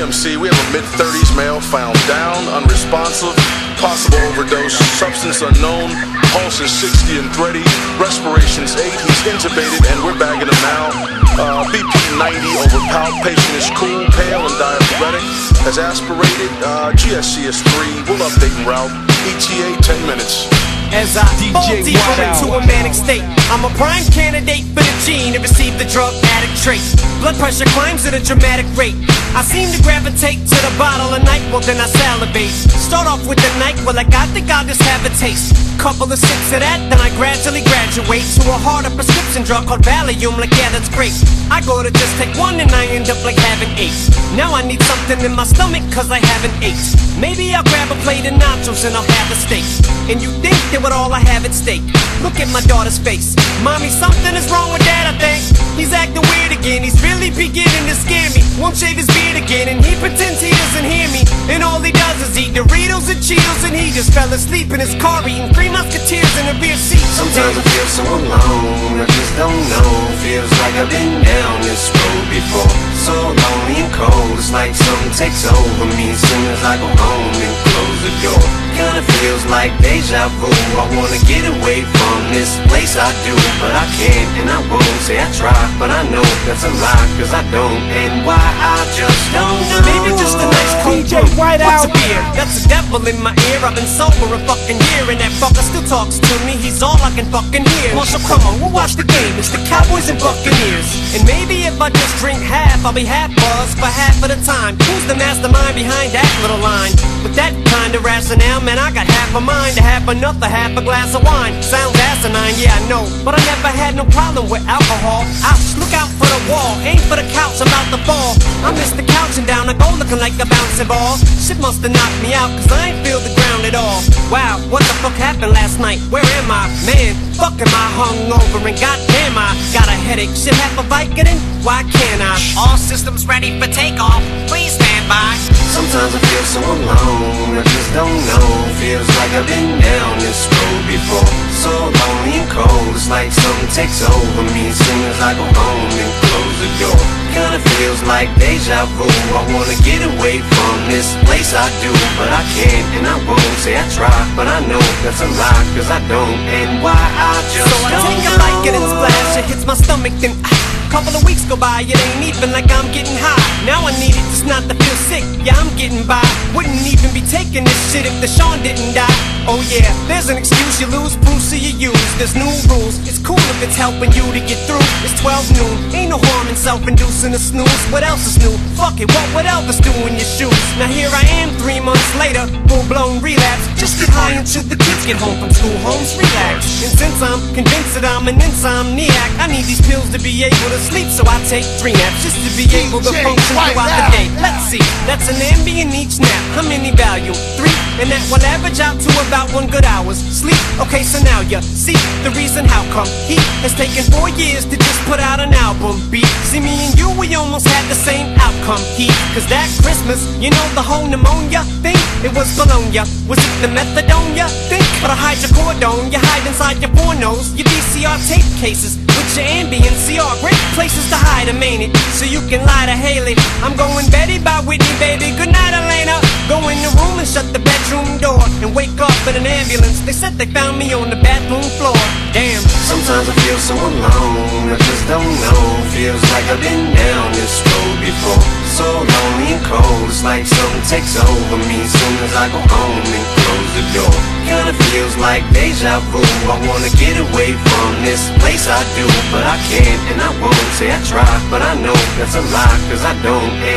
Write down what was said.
TMC, we have a mid-30s male found down, unresponsive, possible overdose, substance unknown, pulse is 60 and thready, respiration's 8, he's intubated and we're bagging him now. BP 90 over palp, patient is cool, pale and diaphoretic, has aspirated, GSC is 3, we'll update en route, ETA 10 minutes. As I fall deeper into a manic state, I'm a prime candidate for the gene to receive the drug addict trait. Blood pressure climbs at a dramatic rate. I seem to gravitate to the bottle of night, well then I salivate. Start off with the night, well I think I'll just have a taste. Couple of sips of that, then I gradually graduate to a harder prescription drug called Valium, like yeah that's great. I go to just take one and I end up like having 8. Now I need something in my stomach cause I haven't ate. Maybe I'll grab a plate of nachos and I'll have a steak. And you think that with all I have at stake, look at my daughter's face. Mommy, something is wrong with dad, I think. He's acting weird again, he's really beginning to scare me. Won't shave his beard again and he pretends he doesn't hear me. And all he does is eat Doritos and Cheetos, and he just fell asleep in his car eating 3 Musketeers in a rear seat. Sometimes I feel so alone, I just don't know. Feels like I've been down this road before. So lonely and cold, it's like something takes over me as soon as I go home and close the door. Kinda feels like deja vu, I wanna get away from this place I do, but I can't and I won't. Say I try, but I know that's a lie, cause I don't. And why I just don't know. Maybe just a nice cold brew. What's a beer? That's a devil in my ear. I've been sober a fucking year and that fucker still talks to me. He's all I can fucking hear. Marshall, come on, we'll watch the game. It's the Cowboys and Buccaneers. And maybe if I just drink half, I'll be half buzzed for half of the time. Who's the mastermind behind that little line? With that kind of rationale, man, I got half a mind to have another half a glass of wine. Sounds asinine, yeah I know, but I never had no problem with alcohol. Ouch, look out for the wall, aim for the couch, I'm about to fall. I missed the couch and down I go looking like a bouncing ball. Shit musta knocked me out cause I ain't feel the ground at all. Wow, what the fuck happened last night? Where am I? Man, fuck am I hungover and goddamn I got a headache. Shit half a Vicodin? Why can't I? All systems ready for takeoff, please stand by. Sometimes I feel so alone, I just don't know. Feels like I've been down this road before. So lonely and cold, it's like something takes over me as soon as I go home and close the door. Kinda feels like deja vu, I wanna get away from this place I do, but I can't and I won't. Say I try, but I know that's a lie, cause I don't. And why I just so I take a Vicodin splash, it hits my stomach, then couple of weeks go by, it ain't even like I'm getting high. Now I need it just not to feel sick, yeah I'm getting by. Wouldn't even be taking this shit if the Sean didn't die. Oh yeah, there's an excuse, you lose proof so you use. There's new rules, it's cool if it's helping you to get through. It's 12 noon, ain't no harm in self-inducing a snooze. What else is new? Fuck it, what would Elvis do in your shoes? Now here I am 3 months later, full-blown relapse. Just get high until the kids get home from school, homes relax. And since I'm convinced that I'm an insomniac, I need these pills to be able to sleep, so I take 3 naps just to be able to function throughout the day. Let's see, that's an Ambien each nap. How many value? 3, and that will average out to about 1 good hour's sleep. Okay, so now you see the reason how come he has taken 4 years to just put out an album. Beat, see me and you, we almost had the same outcome. Cause that Christmas, you know the whole pneumonia thing, it was bologna. Was it the methadone you think? Or the hydrocodone you hide inside your pornos, your VCR tape cases with your Ambien CR. Great places to hide them, ain't it? So you can lie to Haley. I'm going Betty by Whitney, baby. Good night, Elena. Go in the room and shut the bedroom door and wake up in an ambulance. They said they found me on the bathroom floor. Damn. Sometimes I feel so alone, I just don't know. Feels like I've been down this road before. So lonely and cold, it's like something takes over me as soon as I go home and close the door. Kinda feels like deja vu, I wanna get away from this place I do, but I can't and I won't. Say I try, but I know that's a lie, cause I don't.